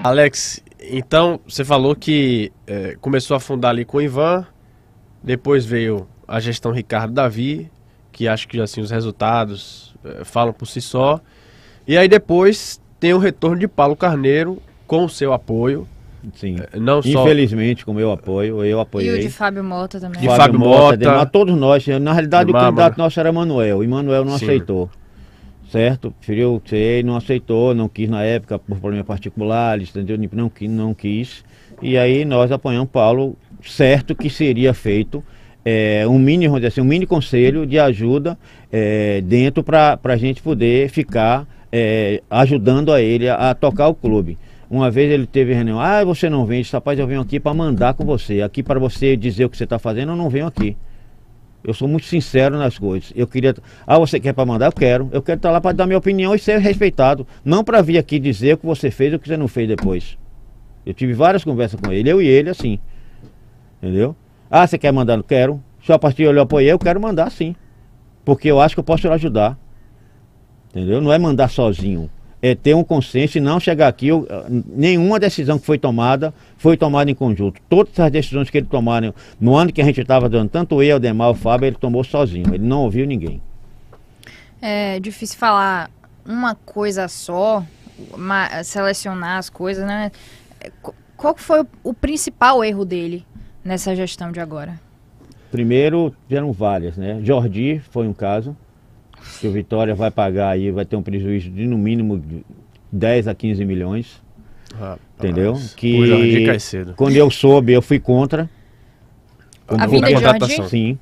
Alex, então você falou que começou a fundar ali com o Ivan, depois veio a gestão Ricardo Davi, que acho que assim os resultados falam por si só, e aí depois tem o retorno de Paulo Carneiro com o seu apoio. Sim, não só... infelizmente com o meu apoio, eu apoiei. E o de Fábio Mota também. De Fábio Mota. Mas todos nós, na realidade o candidato nosso era Manuel, e Manuel não aceitou. Certo? Preferiu ser, não aceitou, não quis na época por problemas particulares, entendeu? Não quis. E aí nós apoiamos Paulo, certo que seria feito um mini, vamos dizer assim, um mini conselho de ajuda dentro para a gente poder ficar ajudando a ele a tocar o clube. Uma vez ele teve reunião, você não vem, rapaz, eu venho aqui para mandar com você, aqui para você dizer o que você está fazendo, eu não venho aqui. Eu sou muito sincero nas coisas. Eu queria... você quer para mandar? Eu quero estar lá para dar minha opinião e ser respeitado. Não para vir aqui dizer o que você fez ou o que você não fez depois. Eu tive várias conversas com ele, eu e ele assim. Entendeu? Você quer mandar? Não quero. Se a partir eu apoiei, eu quero mandar sim. Porque eu acho que eu posso te ajudar. Entendeu? Não é mandar sozinho. É ter um consenso e não chegar aqui, nenhuma decisão que foi tomada em conjunto. Todas as decisões que ele tomaram no ano que a gente estava dando, tanto eu, o Demar, o Fábio, ele tomou sozinho, ele não ouviu ninguém. É difícil falar uma coisa só, selecionar as coisas, né? Qual foi o principal erro dele nessa gestão de agora? Primeiro, tiveram várias, né? Jordi foi um caso. Que o Vitória vai pagar aí, vai ter um prejuízo de no mínimo 10 a 15 milhões. Entendeu? Que o Jordi cai cedo. Quando eu soube, eu fui contra. A vinda de Jordi? Sim.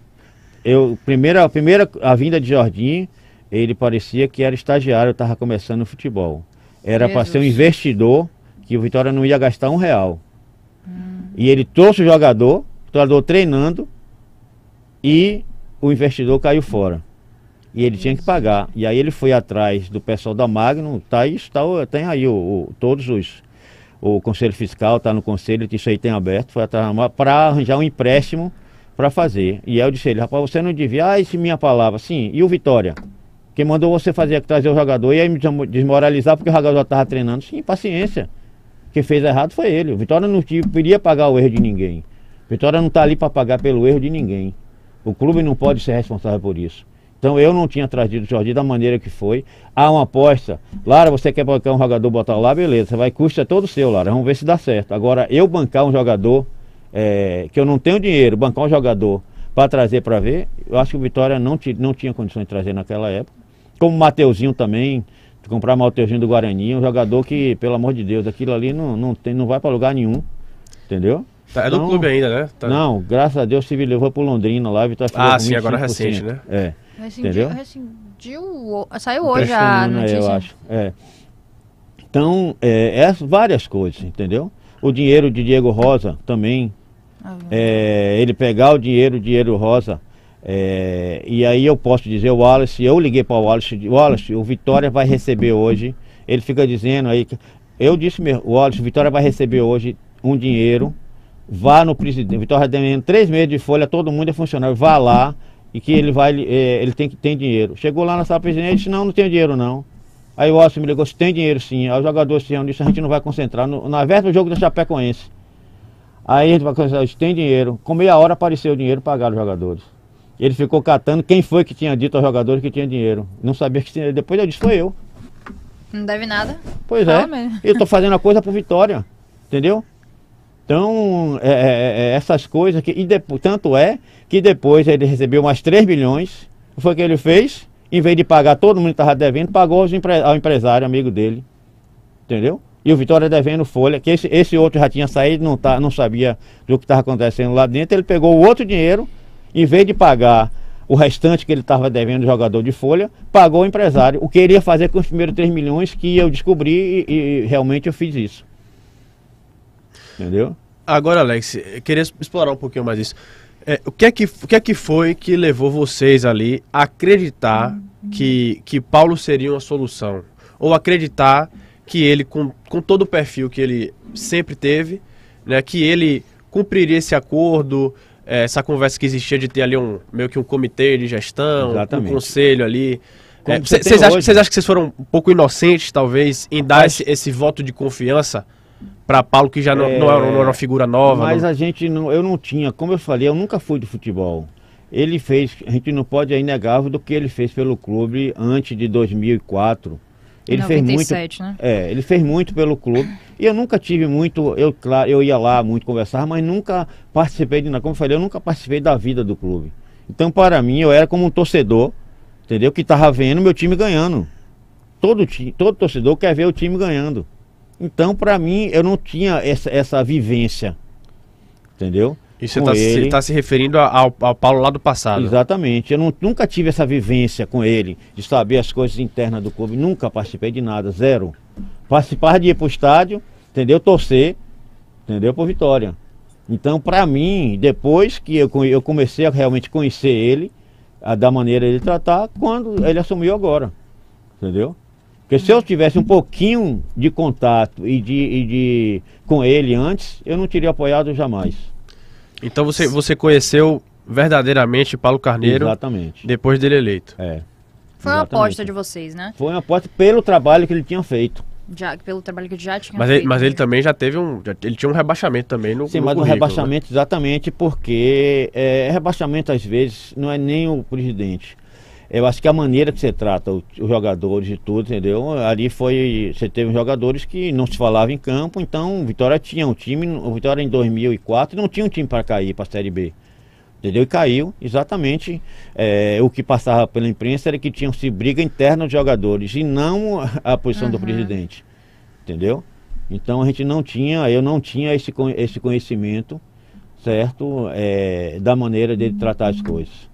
A vinda de Jordi, ele parecia que era estagiário, estava começando o futebol. Era para ser um investidor, que o Vitória não ia gastar R$1. E ele trouxe o jogador treinando, e o investidor caiu fora. E ele tinha que pagar. E aí ele foi atrás do pessoal da Magnum, tem aí todos o Conselho Fiscal, está no Conselho, isso aí tem aberto, foi atrás para arranjar um empréstimo para fazer. E aí eu disse a ele, rapaz, você não devia, isso é minha palavra, sim, e o Vitória? Quem mandou você trazer o jogador e aí me desmoralizar porque o jogador estava treinando? Sim, paciência. Quem fez errado foi ele. O Vitória não queria pagar o erro de ninguém. O Vitória não está ali para pagar pelo erro de ninguém. O clube não pode ser responsável por isso. Então eu não tinha trazido o Jordi da maneira que foi. Há uma aposta. Lara, você quer bancar um jogador, botar lá, beleza. Você vai, custa todo seu, Lara. Vamos ver se dá certo. Agora, eu bancar um jogador, que eu não tenho dinheiro, bancar um jogador para trazer para ver, eu acho que o Vitória não tinha condições de trazer naquela época. Como o Mateuzinho também, comprar o Mateuzinho do Guarani, um jogador que, pelo amor de Deus, aquilo ali não vai para lugar nenhum. Entendeu? É do clube ainda, né? Não, graças a Deus se levou pro Londrina lá, Vitória. Sim, agora recente, né? Rescindiu, saiu hoje a notícia. Eu acho. Então, várias coisas, entendeu? O dinheiro de Diego Rosa também. Ele pegar o dinheiro de Diego Rosa. E aí eu posso dizer, o Wallace, eu liguei para o Wallace, o Vitória vai receber hoje. Ele fica dizendo aí, eu disse mesmo, o Wallace, o Vitória vai receber hoje um dinheiro. Vá no presidente, Vitória tem 3 meses de folha, todo mundo é funcionário, vá lá e que ele tem dinheiro. Chegou lá na sala presidente e disse, não tem dinheiro não. Aí o Wallace me ligou, se tem dinheiro sim. Aí o jogador disse, a gente não vai concentrar na véspera do jogo da Chapecoense. Aí a gente vai concentrar, disse, tem dinheiro. Com meia hora apareceu o dinheiro, pagaram os jogadores. Ele ficou catando quem foi que tinha dito aos jogadores que tinha dinheiro. Não sabia que tinha, depois eu disse, foi eu. Não deve nada. Pois eu tô fazendo a coisa pro Vitória, entendeu? Então, essas coisas, tanto é que depois ele recebeu mais 3 milhões, o que foi que ele fez? Em vez de pagar todo mundo que estava devendo, pagou ao empresário, amigo dele, entendeu? E o Vitória devendo folha, que esse outro já tinha saído, não sabia do que estava acontecendo lá dentro, ele pegou o outro dinheiro, em vez de pagar o restante que ele estava devendo o jogador de folha, pagou o empresário, o que ele ia fazer com os primeiros 3 milhões que eu descobri e realmente eu fiz isso. Entendeu? Agora, Alex, eu queria explorar um pouquinho mais isso. O que é que foi que levou vocês ali a acreditar que Paulo seria uma solução? Ou acreditar que ele, com todo o perfil que ele sempre teve, né, que ele cumpriria esse acordo, essa conversa que existia de ter ali meio que um comitê de gestão, um conselho ali. Vocês acham que vocês foram um pouco inocentes, talvez, em dar esse voto de confiança para Paulo, que já não era uma figura nova? Mas a gente não, eu não tinha, como eu falei, eu nunca fui do futebol. Ele fez, a gente não pode é inegável do que ele fez pelo clube antes de 2004. Ele 97, fez muito, né? ele fez muito pelo clube. E eu nunca tive muito, claro, eu ia lá muito conversar, mas nunca participei de nada. Como eu falei, eu nunca participei da vida do clube. Então, para mim, eu era como um torcedor, entendeu? Que estava vendo meu time ganhando. Todo torcedor quer ver o time ganhando. Então, para mim, eu não tinha essa vivência, entendeu? E você está se referindo ao Paulo lá do passado. Exatamente. Eu nunca tive essa vivência com ele, de saber as coisas internas do clube. Nunca participei de nada, zero. Participar de ir para o estádio, entendeu? Torcer, entendeu? Por Vitória. Então, para mim, depois que eu comecei a realmente conhecer ele, da maneira de tratar, quando ele assumiu agora, entendeu? Porque se eu tivesse um pouquinho de contato com ele antes, eu não teria apoiado jamais. Então você conheceu verdadeiramente Paulo Carneiro. Exatamente. Depois dele eleito. Foi uma aposta de vocês, né? Foi uma aposta pelo trabalho que ele tinha feito. Pelo trabalho que ele já tinha feito. Mas ele também já teve ele tinha um rebaixamento também no Sim, mas o rebaixamento, né? Exatamente porque rebaixamento às vezes não é nem o presidente. Eu acho que a maneira que você trata os jogadores e tudo, entendeu? Ali você teve jogadores que não se falava em campo, então o Vitória tinha um time, o Vitória em 2004 não tinha um time para cair para a Série B, entendeu? E caiu, exatamente, o que passava pela imprensa era que tinha-se briga interna dos jogadores e não a posição do presidente, entendeu? Então eu não tinha esse conhecimento, certo? Da maneira dele tratar as coisas.